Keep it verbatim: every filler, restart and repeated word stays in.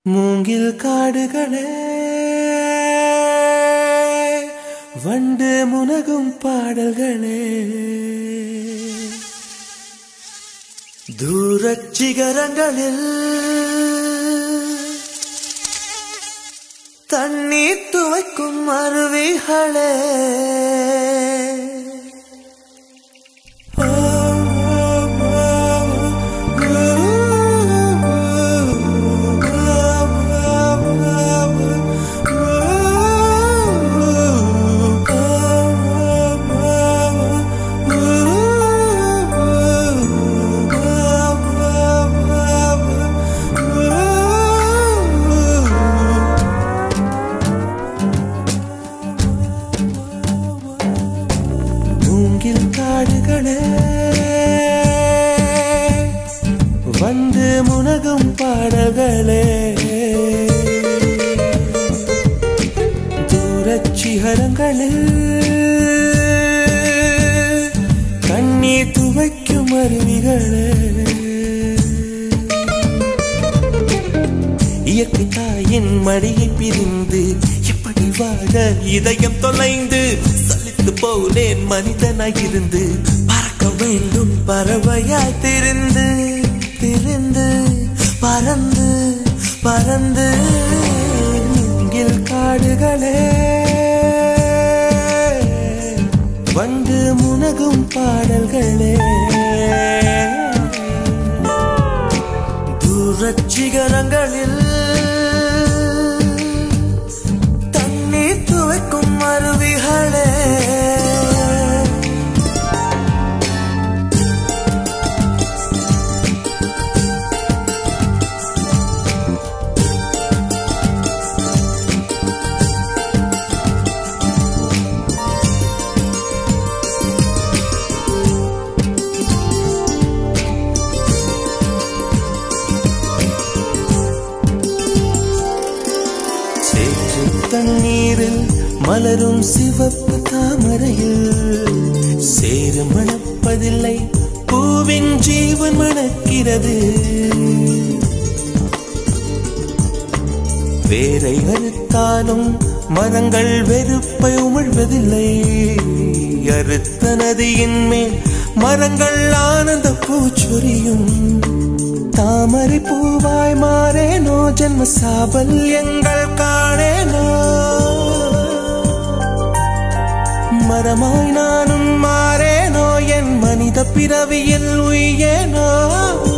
மூங்கில் காடுகளே வண்டு முனகும் பாடல்களே தூரச் சிகரங்களில் தண்ணீர் துவைக்கும் அருவிகளே காடுகளே வந்து முனகும் பாடல்களே தூரச் சிகரங்களில் கண்ணீர் துவைக்கும் அருவிகளே இயற்கை தாயின் மடியை பிரிந்து எப்படி வாழ இதயம் தொலைந்து சலித்து போனேன் மனிதனாயிருந்து பறக்க வேண்டும் பறவையாய் திரிந்து திரிந்து பறந்து பறந்து மூங்கில் காடுகளே வந்து முனகும் பாடல்களே தூரச் சிகரங்களில் தண்ணீர் துவைக்கும் அருவிகளே தண்ணீரில் மலரும் சிவப்பு தாமரையில் சேறு மணப்பதில்லை பூவின் ஜீவன் மணக்கிறது வேரை அறுத்தாலும் மரங்கள் வெறுப்பை உமிழ்வதில்லை அறுத்த நதியின் மேல் மரங்கள் ஆனந்த பூச்சொரியும் தாமரை பூவாய் மாறேனோ ஜன்ம சாபல்யங்கள் காணேனோ மரமாய் நானும் மாறேனோ என் மனித பிறவியில் உயேனோ